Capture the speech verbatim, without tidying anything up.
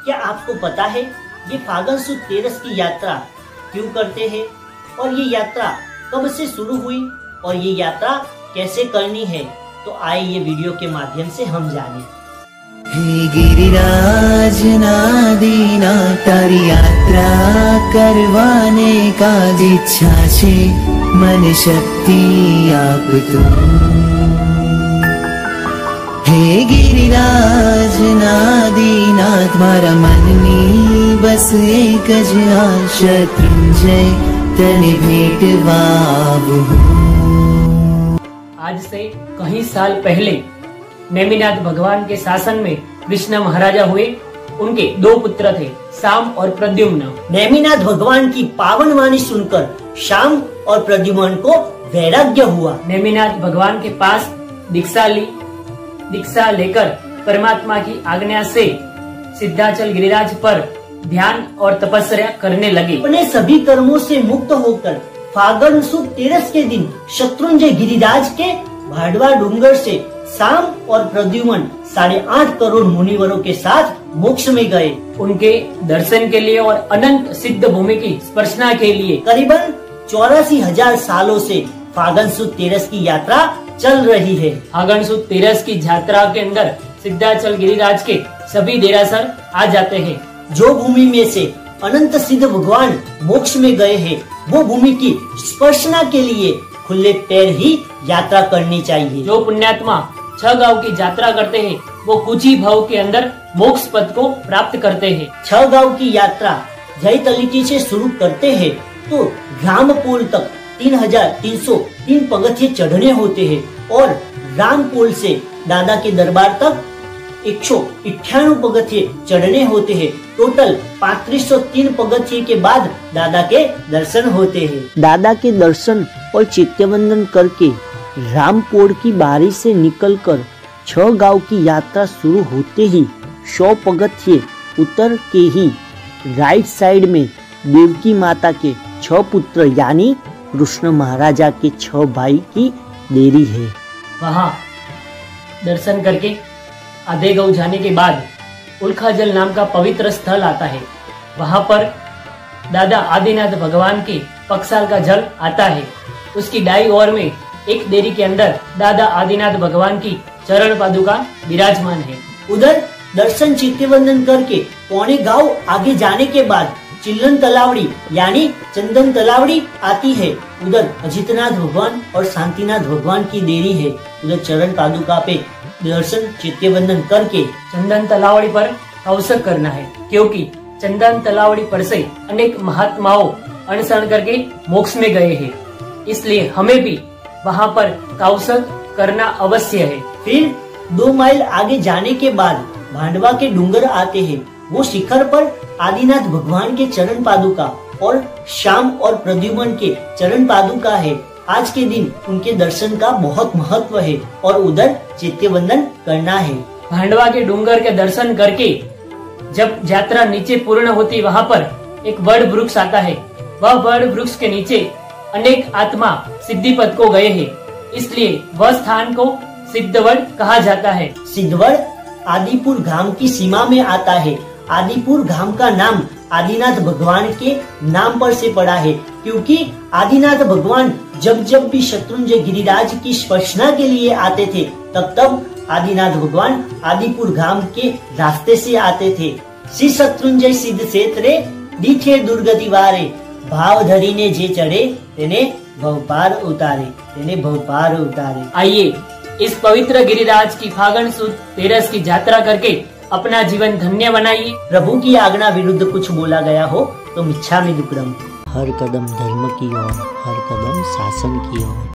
क्या आपको पता है ये फागुन सुद तेरस की यात्रा क्यों करते हैं और ये यात्रा कब से शुरू हुई और ये यात्रा कैसे करनी है? तो आइए ये वीडियो के माध्यम से हम जाने। हे गिरिराज नादीना तारी यात्रा करवाने का इच्छा छे मन शक्ति आप तुम। हे गिरिराज नादीनाथ मारा मननी बस एक ज शत्रुंजय तने भेटवा आज से कई साल पहले नेमिनाथ भगवान के शासन में कृष्ण महाराजा हुए। उनके दो पुत्र थे, शाम और प्रद्युम्न। नेमिनाथ भगवान की पावन वाणी सुनकर शाम और प्रद्युम्न को वैराग्य हुआ। नेमिनाथ भगवान के पास दीक्षा ली दीक्षा लेकर परमात्मा की आज्ञा से सिद्धाचल गिरिराज पर ध्यान और तपस्या करने लगे। अपने सभी कर्मों से मुक्त होकर फागुन सुद तेरस के दिन शत्रुंजय गिरिराज के भांडवा डूंगर से शाम और प्रद्युम्न साढ़े आठ करोड़ मुनिवरों के साथ मोक्ष में गए। उनके दर्शन के लिए और अनंत सिद्ध भूमि की स्पर्शना के लिए करीबन चौरासी हजार सालों से फागुन सुद तेरस की यात्रा चल रही है। फागुन सुद तेरस की यात्रा के अंदर सिद्धाचल गिरिराज के सभी देरासर आ जाते हैं। जो भूमि में से अनंत सिद्ध भगवान मोक्ष में गए हैं, वो भूमि की स्पर्शना के लिए खुले पैर ही यात्रा करनी चाहिए। जो पुण्यात्मा छह गांव की यात्रा करते हैं, वो कुछ ही भाव के अंदर मोक्ष पद को प्राप्त करते हैं। छह गांव की यात्रा जय तलिटी से शुरू करते हैं तो रामपोल तक तीन हजार तीन सौ तीन पगथिये चढ़ने होते हैं और रामपोल से दादा के दरबार तक एक सौ इक्यानवे पगथिये चढ़ने होते हैं। टोटल पैंतीस सौ तीन पगथिये के बाद दादा के दर्शन होते हैं। दादा के दर्शन और चित्तवंदन करके रामपोल की बारी से निकलकर छह गांव की यात्रा शुरू होते ही सौ पगथिये उतर के ही राइट साइड में देवकी माता के छह पुत्र यानी कृष्ण महाराजा के छह भाई की देरी है। वहाँ दर्शन करके आधे गांव जाने के बाद उल्खाजल नाम का पवित्र स्थल आता है। वहाँ पर दादा आदिनाथ भगवान के पक्षाल का जल आता है। उसकी दाईं ओर में एक देरी के अंदर दादा आदिनाथ भगवान की चरण पादुका विराजमान है। उधर दर्शन चित्तवंदन करके पौने गांव आगे जाने के बाद चिल्लन तलावड़ी यानी चंदन तलावड़ी आती है। उधर अजितनाथ भगवान और शांतिनाथ भगवान की देरी है। उधर चरण पादुका पे दर्शन चित्तवंदन करके चंदन तलावड़ी पर अवसर करना है, क्योंकि चंदन तलावड़ी पर से अनेक महात्माओं अनशन करके मोक्ष में गए हैं। इसलिए हमें भी वहाँ पर कौशल करना अवश्य है। फिर दो माइल आगे जाने के बाद भांडवा के डूंगर आते हैं। वो शिखर पर आदिनाथ भगवान के चरण पादुका और शाम और प्रद्युम्न के चरण पादुका है। आज के दिन उनके दर्शन का बहुत महत्व है और उधर चित्तवंदन करना है। भांडवा के डूंगर के दर्शन करके जब यात्रा नीचे पूर्ण होती, वहाँ पर एक वड वृक्ष आता है। वह वड वृक्ष के नीचे अनेक आत्मा सिद्धि पद को गए हैं, इसलिए वह स्थान को सिद्धवड़ कहा जाता है। सिद्धवड़ आदिपुर धाम की सीमा में आता है। आदिपुर धाम का नाम आदिनाथ भगवान के नाम पर से पड़ा है, क्योंकि आदिनाथ भगवान जब जब भी शत्रुंजय गिरिराज की स्पर्शना के लिए आते थे, तब तब आदिनाथ भगवान आदिपुर धाम के रास्ते से आते थे। श्री शत्रुंजय सिद्ध क्षेत्रे दीठे दुर्गति वारे, भाव धरी ने जे चढ़े तेने भवपार उतारे तेने भवपार उतारे। आइए इस पवित्र गिरिराज की फागुन सुद तेरस की यात्रा करके अपना जीवन धन्य बनाइए। प्रभु की आज्ञा विरुद्ध कुछ बोला गया हो तो मिच्छामि दुक्कडम। हर कदम धर्म की ओर, हर कदम शासन की ओर।